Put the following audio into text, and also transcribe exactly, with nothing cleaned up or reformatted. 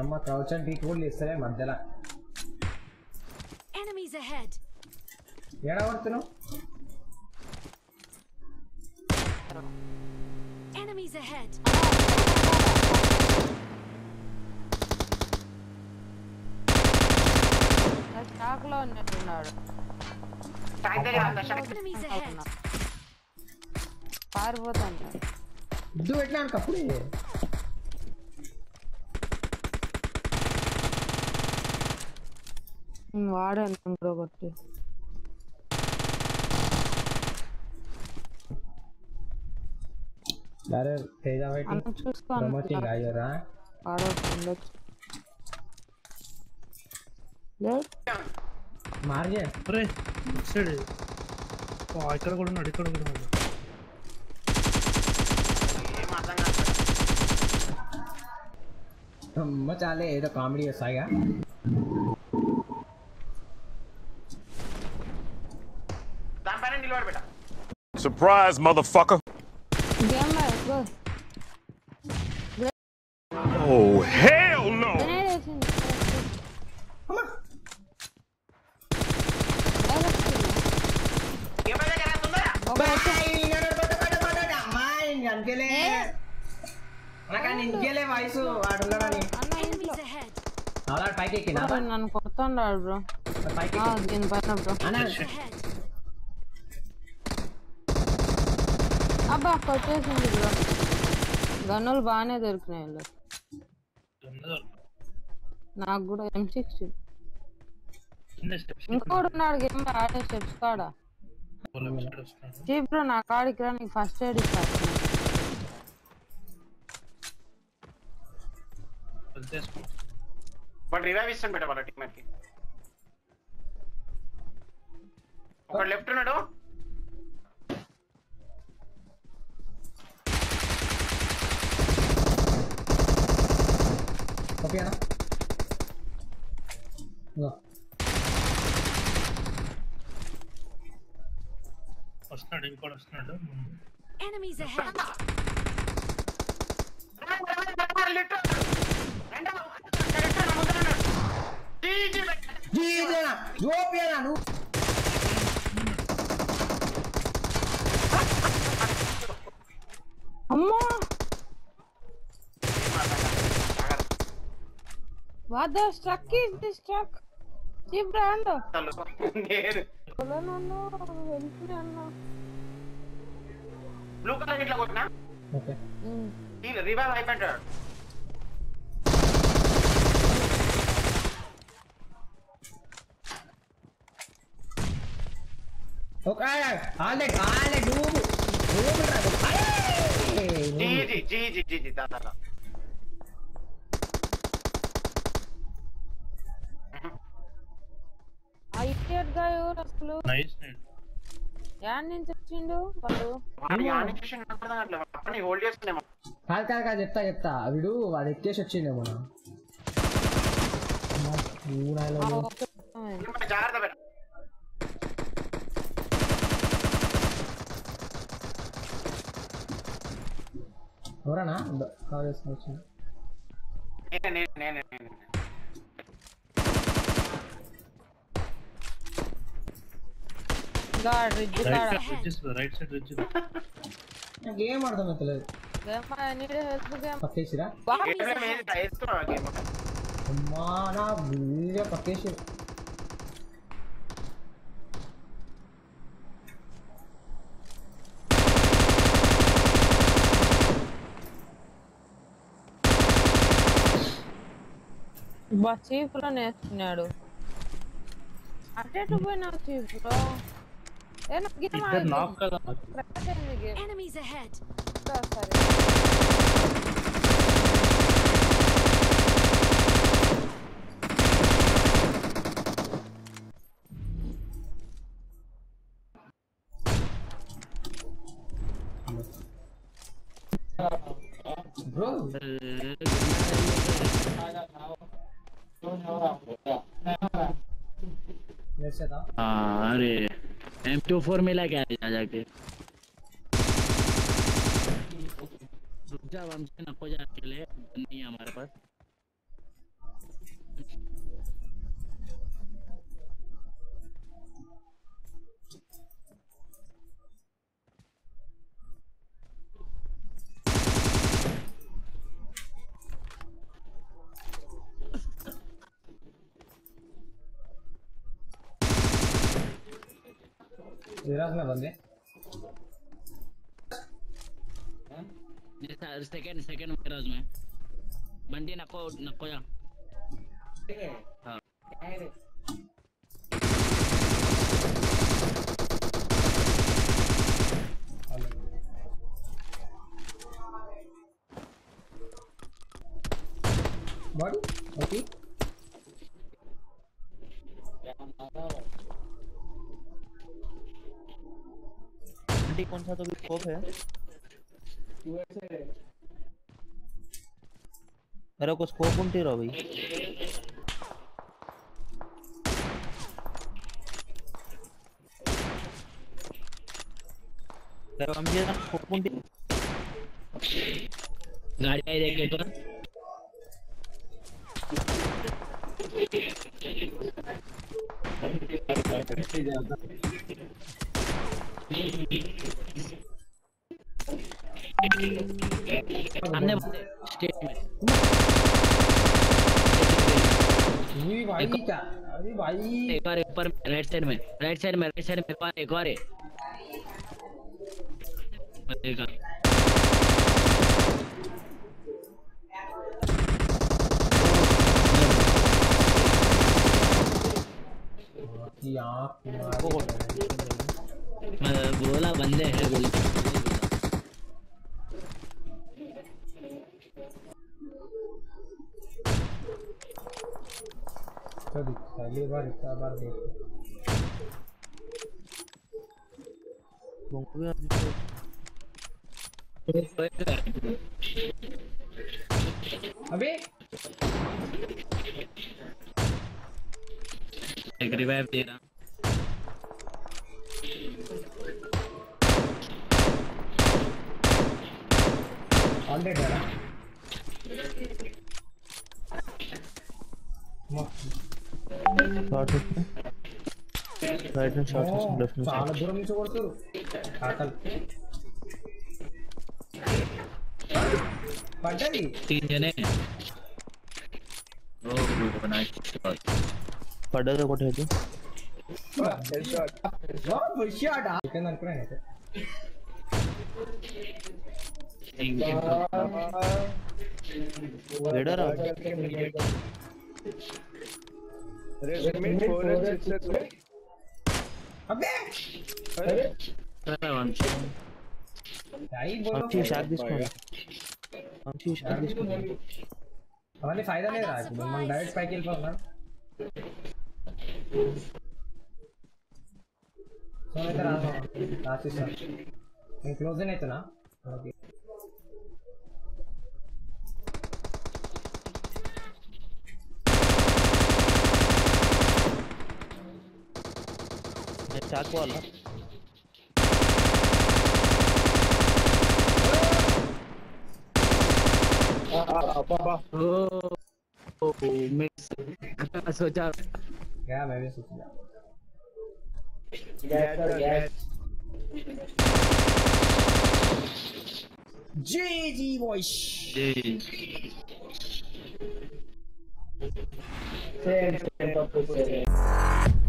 అమ్మ crouch and peak కూడా ఇస్తలే మధ్యలో enemies ahead ఏడా వస్తున్నావు enemies ahead స్టాక్ లో ఉన్నట్టున్నాడు enemies ahead పారిపోతాను ఇద్దు ఎట్లా అనుకప్పుడే వాడాను బ్రో కొట్టి अरे तेजा वेटिंग प्रमोटिंग आयोरा आड़ो ले मार गया अरे सर ओ ఇక్కడ కూడా ఉన్నాడు ఇక్కడ కూడా ఉన్నాడు ఏ మాతంగా మచాలే ఏదో కామెడీ వస్తాయా దాంపైన నిలబడి బెట surprise motherfucker game go Oh hell no! నన్ను కొడుతున్నాడు బ్రో దీని పైన బ్రో అబ్బా కొట్టేసింది బ్రో గన్నులు బాగానే దొరికినాయి నాకు కూడా ఎం సిక్స్టీ ఇంకోటి ఉన్నాడు గేమ్ ఆడే స్టెప్స్ కాడ బ్రో నా కాడికి రా నీకు ఫస్ట్ ఎయిడ్ ఇస్తాను బట్ రివైవ్ ఇస్తాను బెట వాళ్ళ టీమ్మేట్ కి ఒక లెఫ్ట్ ఉన్నాడు ఓకేనా నో వస్తున్నాడు ఇంకోటి వస్తున్నాడు enemies ahead అమ్మా what the struck is this truck ఈ బ్రాండ్ నేను కొలనను వెళ్తున్నాను బ్లూ కలర్ ఇట్లా కొట్టినా ఓకే ఈ రివైవ్ అయిపోయాడు ఓకే ఆలే ఆలే డూబు డూబు రా జీ జీ జీ జీ జీ జీ దాదా ఆ ఇడియట్ గా ఎవరు అసలు నైస్ నైట్ యాడ్ నుంచి వచ్చిండు వాళ్ళు వాడు యానిమేషన్ అర్థం కావట్లేదు అప్పని హోల్డ్ చేస్తున్నాము కాదు కాదు కాదు చెప్తా చెప్తా వీడు వాడు ఎక్కేసి వచ్చిండేమో జాగ్రత్త బెట ఎవరన్నా కాల్ చేసుకుని వచ్చింది నేనే నేనే నేనే god ridge god right side ridge నాకు ఏం అర్థం అవుతలేదు game I need help game పక్కేసిరా గేమ్ మీద టైస్తున్నా గేమ్ అమ్మా నా వీడియో పక్కేసి బా చీఫ్ లో నేస్తున్నాడు అటెటు పోయినా చీఫ్ లో ఏ నా గేమ్ ఆడు నాక్ కదా enemies ahead సరే బ్రో वैसे था हाँ अरे एम टू फोर मिला क्या जाके रुक जा हमसे नको जा अकेले नहीं है हमारे पास गैराज में बंदे सेकंड सेकंड गैराज में बंटी नको नको जा हाँ बॉडी ओके बंटी कौन सा तो भी स्कोप है मेरे को स्कोप उल्टी रहो भाई तेरा हम ये ना स्कोप उल्टी गाड़ी आई देख के तो हमने स्टेट में ये भाई क्या अरे भाई एक बार ऊपर राइट साइड में राइट साइड में राइट साइड में एक बार एक बार है बतेगा की आँख मैं बोला बंदे हैं बोले पहली बार इतना बार देख अबे एक रिवाइव दे रहा ऑलरेडी है ना शॉट है राइट में शॉट है लेफ्ट में చాలా దూరం నుంచి కొడుతారు ఆకల్ పడ్డది तीन जने ओ नाइस शॉट पड़ा तो कोठे है हेड शॉट बहुत बढ़िया डा चिकन అనుకున్నా అయితే वेडर रेड फोर एंड सिक्स अबे अरे भाई बोलो अच्छी शाट दिसको अच्छी शाट दिसको हमारे फायदा नहीं रहा है हम डायरेक्ट पैक किल पर ना सो इधर आ जाओ आशीष सर मैं क्लोज नहीं था ना ओके मैं चाकू वाला ओ मिस सोचा क्या मैं भी सोच रहा गैस गैस जी जी बॉयज जी सेम सेम